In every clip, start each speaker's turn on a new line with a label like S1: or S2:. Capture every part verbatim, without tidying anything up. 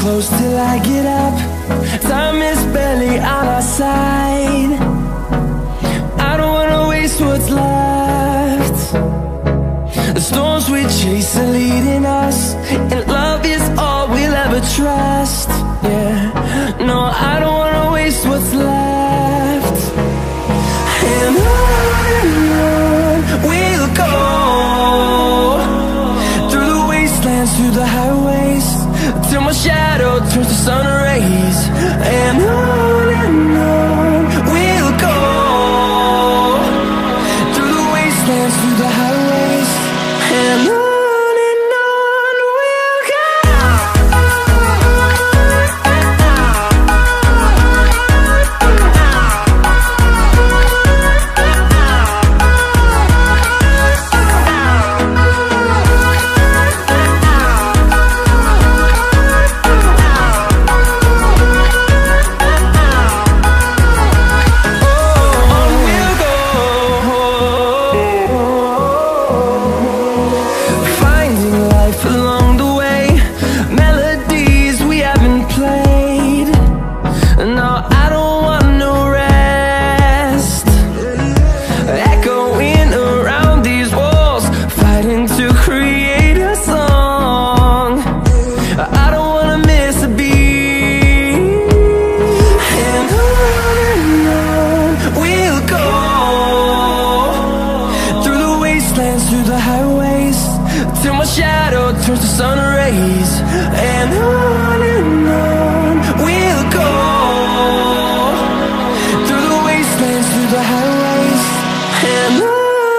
S1: close till I get up. Time is barely on our side. I don't wanna waste what's left. The storms we chase are leading us, and love is all we'll ever trust. Yeah, no, I don't wanna waste what's left. And on and on we'll go, through the wastelands, through the highways, till my shadow turns to sun rays. And on and on we'll go, through the wastelands, through the highways, and on. Through the highways, till my shadow turns to sun rays. And on and on we'll go, through the wastelands, through the highways, and on.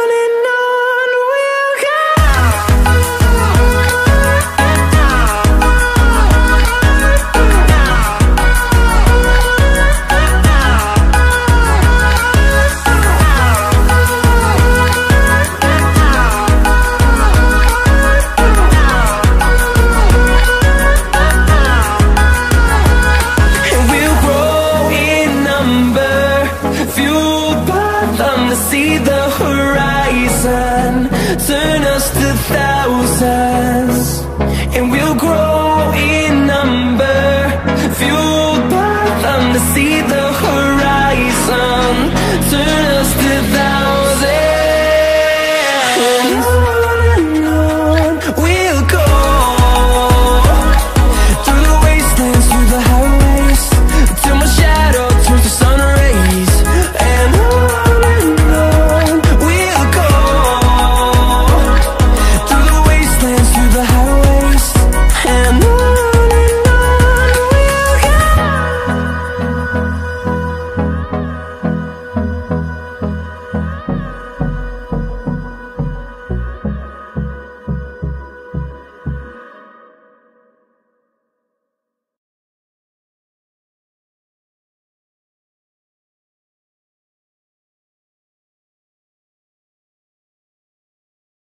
S1: See the horizon, turn us to thousands, and we'll grow in number, fueled by them to see the